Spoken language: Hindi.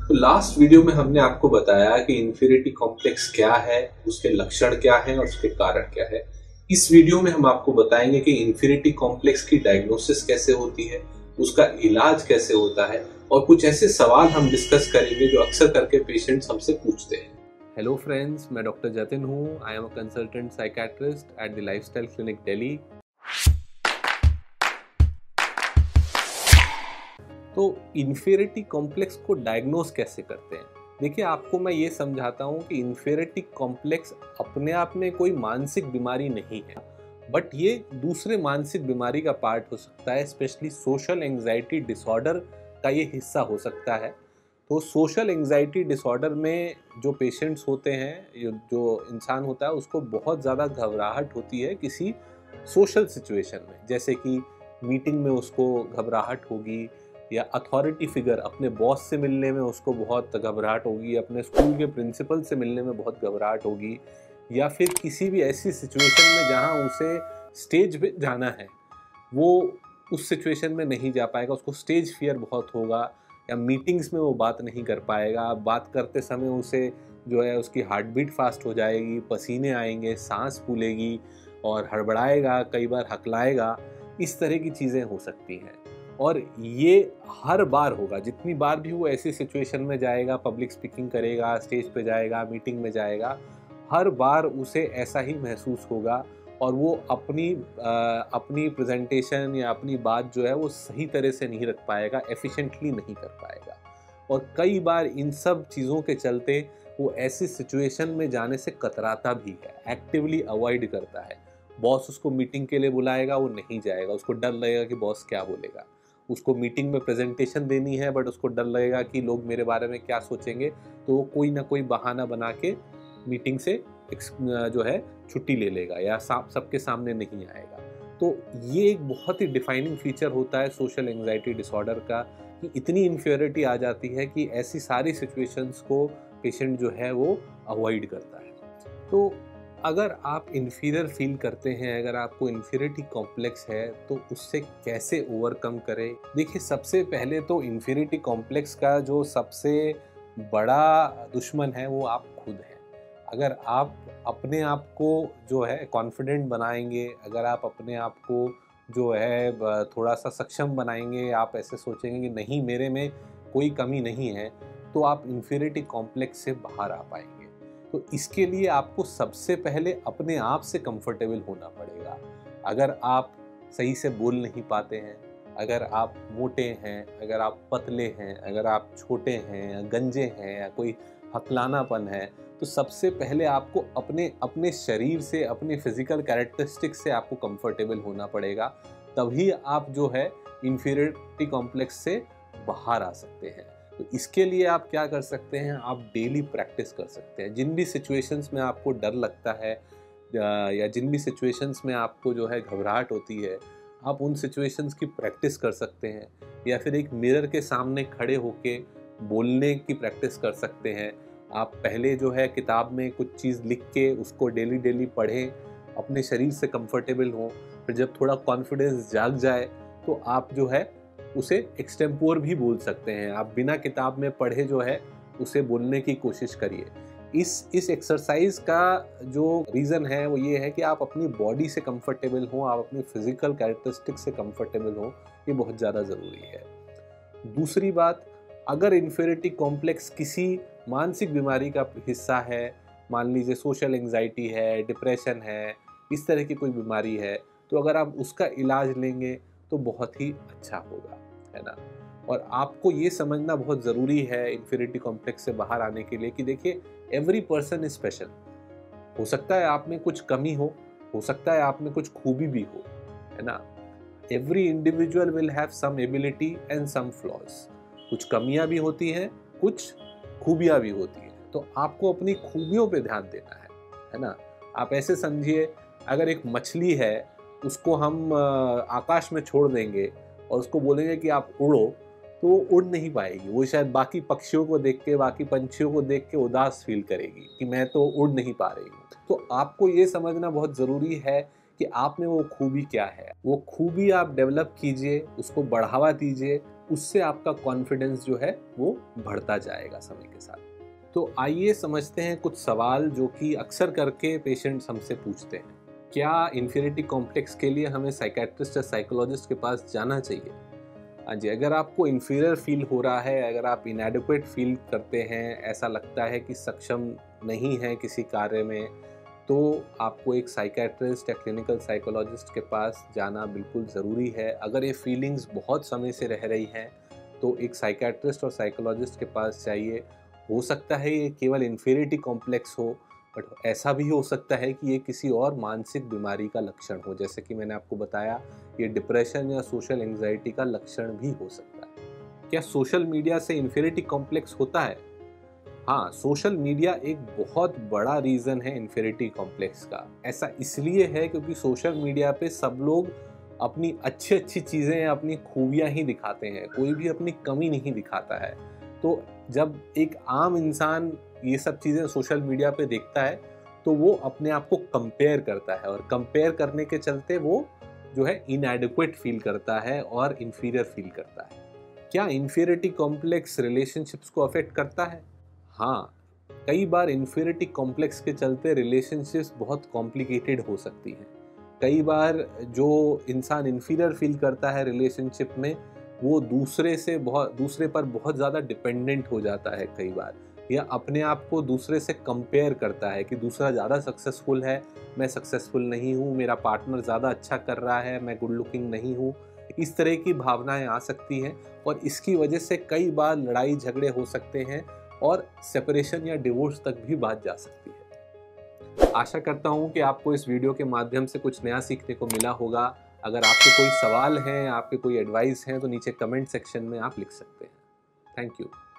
तो लास्ट वीडियो में हमने आपको बताया कि इन्फीरियरिटी कॉम्प्लेक्स क्या है, उसके लक्षण क्या हैं और उसके कारण क्या है। इस वीडियो में हम आपको बताएंगे कि इन्फीरियरिटी कॉम्प्लेक्स की डायग्नोसिस कैसे होती है, उसका इलाज कैसे होता है और कुछ ऐसे सवाल हम डिस्कस करेंगे जो अक्सर करके पेशेंट्स हमसे पूछते हैं। हेलो फ्रेंड्स, मैं डॉक्टर जतिन हूँ। I am a consultant psychiatrist at the lifestyle clinic Delhi. तो इन्फीरियरिटी कॉम्प्लेक्स को डायग्नोस कैसे करते हैं? देखिए, आपको मैं ये समझाता हूँ कि इन्फीरियरिटी कॉम्प्लेक्स अपने आप में कोई मानसिक बीमारी नहीं है, बट ये दूसरे मानसिक बीमारी का पार्ट हो सकता है। स्पेशली सोशल एंजाइटी डिसऑर्डर का ये हिस्सा हो सकता है। तो सोशल एंजाइटी डिसऑर्डर में जो पेशेंट्स होते हैं, जो इंसान होता है, उसको बहुत ज़्यादा घबराहट होती है किसी सोशल सिचुएशन में। जैसे कि मीटिंग में उसको घबराहट होगी, या अथॉरिटी फिगर अपने बॉस से मिलने में उसको बहुत घबराहट होगी, अपने स्कूल के प्रिंसिपल से मिलने में बहुत घबराहट होगी, या फिर किसी भी ऐसी सिचुएशन में जहाँ उसे स्टेज पे जाना है, वो उस सिचुएशन में नहीं जा पाएगा, उसको स्टेज फियर बहुत होगा, या मीटिंग्स में वो बात नहीं कर पाएगा। बात करते समय उसे जो है उसकी हार्ट बीट फास्ट हो जाएगी, पसीने आएंगे, सांस फूलेगी और हड़बड़ाएगा, कई बार हकलाएगा। इस तरह की चीज़ें हो सकती हैं और ये हर बार होगा। जितनी बार भी वो ऐसी सिचुएशन में जाएगा, पब्लिक स्पीकिंग करेगा, स्टेज पे जाएगा, मीटिंग में जाएगा, हर बार उसे ऐसा ही महसूस होगा और वो अपनी प्रेजेंटेशन या अपनी बात जो है वो सही तरह से नहीं रख पाएगा, एफिशिएंटली नहीं कर पाएगा। और कई बार इन सब चीज़ों के चलते वो ऐसी सिचुएशन में जाने से कतराता भी है, एक्टिवली अवॉइड करता है। बॉस उसको मीटिंग के लिए बुलाएगा, वो नहीं जाएगा, उसको डर लगेगा कि बॉस क्या बोलेगा। उसको मीटिंग में प्रेजेंटेशन देनी है, बट उसको डर लगेगा कि लोग मेरे बारे में क्या सोचेंगे, तो वो कोई ना कोई बहाना बना के मीटिंग से जो है छुट्टी ले लेगा या सबके सामने नहीं आएगा। तो ये एक बहुत ही डिफाइनिंग फीचर होता है सोशल एंजाइटी डिसऑर्डर का, कि इतनी इन्फीरियरिटी आ जाती है कि ऐसी सारी सिचुएशंस को पेशेंट जो है वो अवॉइड करता है। तो अगर आप इन्फीरियर फील करते हैं, अगर आपको इन्फीरियरिटी कॉम्प्लेक्स है, तो उससे कैसे ओवरकम करें? देखिए, सबसे पहले तो इन्फीरियरिटी कॉम्प्लेक्स का जो सबसे बड़ा दुश्मन है वो आप खुद हैं। अगर आप अपने आप को जो है कॉन्फिडेंट बनाएंगे, अगर आप अपने आप को जो है थोड़ा सा सक्षम बनाएंगे, आप ऐसे सोचेंगे कि नहीं, मेरे में कोई कमी नहीं है, तो आप इन्फीरियरिटी कॉम्प्लेक्स से बाहर आ पाएंगे। तो इसके लिए आपको सबसे पहले अपने आप से कंफर्टेबल होना पड़ेगा। अगर आप सही से बोल नहीं पाते हैं, अगर आप मोटे हैं, अगर आप पतले हैं, अगर आप छोटे हैं या गंजे हैं या कोई हकलानापन है, तो सबसे पहले आपको अपने अपने शरीर से, अपने फिजिकल कैरेक्टरिस्टिक्स से आपको कंफर्टेबल होना पड़ेगा। तभी आप जो है इन्फीरियरिटी कॉम्प्लेक्स से बाहर आ सकते हैं। तो इसके लिए आप क्या कर सकते हैं? आप डेली प्रैक्टिस कर सकते हैं। जिन भी सिचुएशंस में आपको डर लगता है या जिन भी सिचुएशंस में आपको जो है घबराहट होती है, आप उन सिचुएशंस की प्रैक्टिस कर सकते हैं, या फिर एक मिरर के सामने खड़े होके बोलने की प्रैक्टिस कर सकते हैं। आप पहले जो है किताब में कुछ चीज़ लिख के उसको डेली डेली पढ़ें, अपने शरीर से कंफर्टेबल हों। फिर जब थोड़ा कॉन्फिडेंस जाग जाए तो आप जो है उसे एक्सटेम्पोर भी बोल सकते हैं। आप बिना किताब में पढ़े जो है उसे बोलने की कोशिश करिए। इस एक्सरसाइज का जो रीज़न है वो ये है कि आप अपनी बॉडी से कंफर्टेबल हों, आप अपनी फिजिकल कैरेक्टरिस्टिक से कंफर्टेबल हों। ये बहुत ज़्यादा ज़रूरी है। दूसरी बात, अगर इन्फीरियरिटी कॉम्प्लेक्स किसी मानसिक बीमारी का हिस्सा है, मान लीजिए सोशल एंजाइटी है, डिप्रेशन है, इस तरह की कोई बीमारी है, तो अगर आप उसका इलाज लेंगे तो बहुत ही अच्छा होगा, है ना? और आपको ये समझना बहुत ज़रूरी है इन्फीरियरिटी कॉम्प्लेक्स से बाहर आने के लिए कि देखिए, एवरी पर्सन इज स्पेशल। हो सकता है आप में कुछ कमी हो सकता है आप में कुछ खूबी भी हो, है ना? Every individual will have some ability and some flaws. कुछ कमियां भी होती हैं, कुछ खूबियां भी होती हैं। तो आपको अपनी खूबियों पे ध्यान देना है ना? आप ऐसे समझिए, अगर एक मछली है, उसको हम आकाश में छोड़ देंगे और उसको बोलेंगे कि आप उड़ो, तो वो उड़ नहीं पाएगी। वो शायद बाकी पक्षियों को देख के, बाकी पंछियों को देख के उदास फील करेगी कि मैं तो उड़ नहीं पा रही हूँ। तो आपको ये समझना बहुत ज़रूरी है कि आप में वो खूबी क्या है। वो खूबी आप डेवलप कीजिए, उसको बढ़ावा दीजिए, उससे आपका कॉन्फिडेंस जो है वो बढ़ता जाएगा समय के साथ। तो आइए समझते हैं कुछ सवाल जो कि अक्सर करके पेशेंट्स हमसे पूछते हैं। क्या इन्फीरियरिटी कॉम्प्लेक्स के लिए हमें साइकेट्रिस्ट या साइकोलॉजिस्ट के पास जाना चाहिए? हाँ जी, अगर आपको इन्फीरियर फील हो रहा है, अगर आप इनएडिक्वेट फील करते हैं, ऐसा लगता है कि सक्षम नहीं है किसी कार्य में, तो आपको एक साइकेट्रिस्ट या क्लिनिकल साइकोलॉजिस्ट के पास जाना बिल्कुल ज़रूरी है। अगर ये फीलिंग्स बहुत समय से रह रही हैं तो एक साइकेट्रिस्ट और साइकोलॉजिस्ट के पास जाइए। हो सकता है ये केवल इन्फीरियरिटी कॉम्प्लेक्स हो, बट ऐसा भी हो सकता है कि ये किसी और मानसिक बीमारी का लक्षण हो, जैसे कि मैंने आपको बताया ये डिप्रेशन या सोशल एंग्जाइटी का लक्षण भी हो सकता है। क्या सोशल मीडिया से इन्फीरियरिटी कॉम्प्लेक्स होता है? हाँ, सोशल मीडिया एक बहुत बड़ा रीज़न है इन्फीरियरिटी कॉम्प्लेक्स का। ऐसा इसलिए है क्योंकि सोशल मीडिया पे सब लोग अपनी अच्छी अच्छी चीज़ें, अपनी खूबियाँ ही दिखाते हैं, कोई भी अपनी कमी नहीं दिखाता है। तो जब एक आम इंसान ये सब चीज़ें सोशल मीडिया पे देखता है तो वो अपने आप को कंपेयर करता है, और कंपेयर करने के चलते वो जो है इनएडिक्वेट फील करता है और इन्फीरियर फील करता है। क्या इन्फीरियरिटी कॉम्प्लेक्स रिलेशनशिप्स को अफेक्ट करता है? हाँ, कई बार इन्फीरियरिटी कॉम्प्लेक्स के चलते रिलेशनशिप्स बहुत कॉम्प्लिकेटेड हो सकती हैं। कई बार जो इंसान इन्फीरियर फील करता है रिलेशनशिप में, वो दूसरे पर बहुत ज़्यादा डिपेंडेंट हो जाता है कई बार, या अपने आप को दूसरे से कंपेयर करता है कि दूसरा ज़्यादा सक्सेसफुल है, मैं सक्सेसफुल नहीं हूँ, मेरा पार्टनर ज़्यादा अच्छा कर रहा है, मैं गुड लुकिंग नहीं हूँ। इस तरह की भावनाएं आ सकती हैं और इसकी वजह से कई बार लड़ाई झगड़े हो सकते हैं और सेपरेशन या डिवोर्स तक भी बात जा सकती है। आशा करता हूँ कि आपको इस वीडियो के माध्यम से कुछ नया सीखने को मिला होगा। अगर आपके कोई सवाल हैं, आपके कोई एडवाइस हैं, तो नीचे कमेंट सेक्शन में आप लिख सकते हैं। Thank you.